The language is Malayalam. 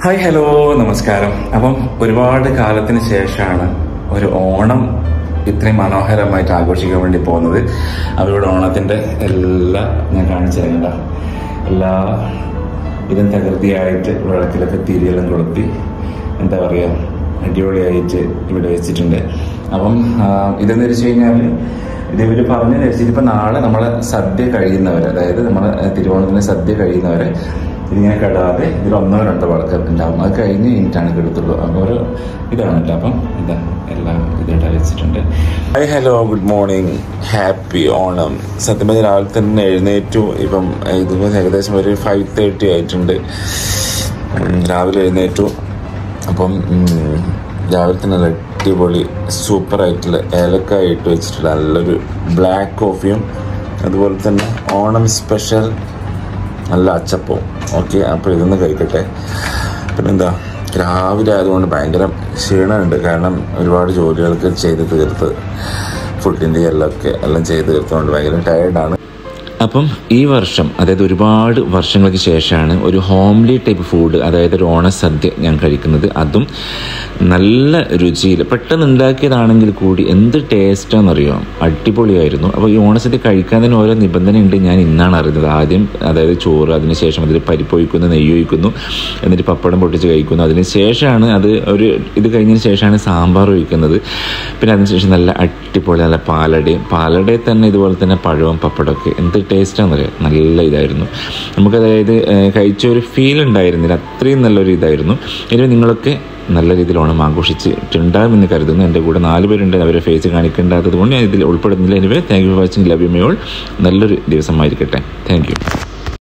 ഹായ് ഹലോ നമസ്കാരം. അപ്പം ഒരുപാട് കാലത്തിന് ശേഷമാണ് ഒരു ഓണം ഇത്രയും മനോഹരമായിട്ട് ആഘോഷിക്കാൻ വേണ്ടി പോകുന്നത്. അവരുടെ ഓണത്തിന്റെ എല്ലാ ഞാൻ കാണിച്ചു തരേണ്ട എല്ലാ ഇതും തകൃതിയായിട്ട് വിളക്കിലൊക്കെ തിരിയെല്ലാം കൊളുത്തി എന്താ പറയുക അടിപൊളിയായിട്ട് ഇവിടെ വെച്ചിട്ടുണ്ട്. അപ്പം ഇതെന്ന് വെച്ച് കഴിഞ്ഞാൽ ഇത് ഇവർ പറഞ്ഞു വെച്ചിട്ട് ഇപ്പം നാളെ നമ്മളെ സദ്യ കഴിയുന്നവരെ, അതായത് നമ്മളെ തിരുവോണത്തിന് സദ്യ കഴിയുന്നവരെ ഇതിങ്ങനെ കെടാതെ ഇതിൽ 1-2 വിളക്ക് ഉണ്ടാവും. അത് കഴിഞ്ഞിട്ടാണ് കെടുത്തുള്ളൂ. അപ്പോൾ ഒരു ഇതാണ് കേട്ടോ. അപ്പം ഇതാ എല്ലാം ഇതായിട്ട് വെച്ചിട്ടുണ്ട്. Hi hello good morning, happy Onam. സത്യം പറഞ്ഞാൽ രാവിലെ തന്നെ എഴുന്നേറ്റു. ഇപ്പം ഇതിപ്പോൾ ഏകദേശം ഒരു 5:30 ആയിട്ടുണ്ട്. രാവിലെ എഴുന്നേറ്റു. അപ്പം രാവിലെ തന്നെ നല്ല അടിപൊളി സൂപ്പറായിട്ടുള്ള ഏലക്കായ ഇട്ട് വെച്ചിട്ടുള്ള നല്ലൊരു ബ്ലാക്ക് കോഫിയും അതുപോലെ തന്നെ ഓണം സ്പെഷ്യൽ നല്ല അച്ചപ്പവും. ഓക്കെ, അപ്പോൾ ഇതൊന്ന് കഴിക്കട്ടെ. പിന്നെന്താ, രാവിലെ ആയതുകൊണ്ട് ഭയങ്കര ക്ഷീണമുണ്ട്. കാരണം ഒരുപാട് ജോലികൾക്ക് ചെയ്ത് തീർത്ത് ഫുഡിൻ്റെ എല്ലാം ചെയ്ത് തീർത്തുകൊണ്ട് ഭയങ്കര ടയേർഡാണ്. അപ്പം ഈ വർഷം, അതായത് ഒരുപാട് വർഷങ്ങൾക്ക് ശേഷമാണ് ഒരു ഹോംലി ടൈപ്പ് ഫുഡ്, അതായത് ഒരു ഓണസദ്യ ഞാൻ കഴിക്കുന്നത്. അതും നല്ല രുചിയിൽ പെട്ടെന്ന് ഉണ്ടാക്കിയതാണെങ്കിൽ കൂടി എന്ത് ടേസ്റ്റാണെന്നറിയോ, അടിപൊളിയായിരുന്നു. അപ്പോൾ ഈ ഓണസദ്യ കഴിക്കാൻ തന്നെ ഓരോ നിബന്ധനയുണ്ട്. ഞാൻ ഇന്നാണ് അറിഞ്ഞത്. ആദ്യം അതായത് ചോറ്, അതിനുശേഷം അതിൽ പരിപ്പ് ഒഴിക്കുന്നു, നെയ്യ് ഒഴിക്കുന്നു, എന്നിട്ട് പപ്പടം പൊട്ടിച്ച് കഴിക്കുന്നു. അതിനുശേഷമാണ് ഇത് കഴിഞ്ഞതിന് ശേഷമാണ് സാമ്പാർ ഒഴിക്കുന്നത്. പിന്നെ അതിനുശേഷം നല്ല അടിപൊളി നല്ല പാലടയിൽ തന്നെ ഇതുപോലെ തന്നെ പഴവും പപ്പടമൊക്കെ എന്ത് ടേസ്റ്റാണെന്നറിയാം. നല്ല ഇതായിരുന്നു. നമുക്കതായത് കഴിച്ച ഒരു ഫീൽ ഉണ്ടായിരുന്നില്ല, അത്രയും നല്ലൊരു ഇതായിരുന്നു. ഇനി നിങ്ങളൊക്കെ നല്ല രീതിയിൽ ഓണം ആഘോഷിച്ചിട്ടുണ്ടാകുമെന്ന് കരുതുന്നു. എൻ്റെ കൂടെ 4 പേരുണ്ട്. അവരെ ഫേസ് കാണിക്കേണ്ടാത്തത് കൊണ്ട് ഞാൻ ഇതിൽ ഉൾപ്പെടുന്നില്ല. Anyway, thank you for watching. Love you my all. നല്ലൊരു ദിവസമായിരിക്കട്ടെ. Thank you.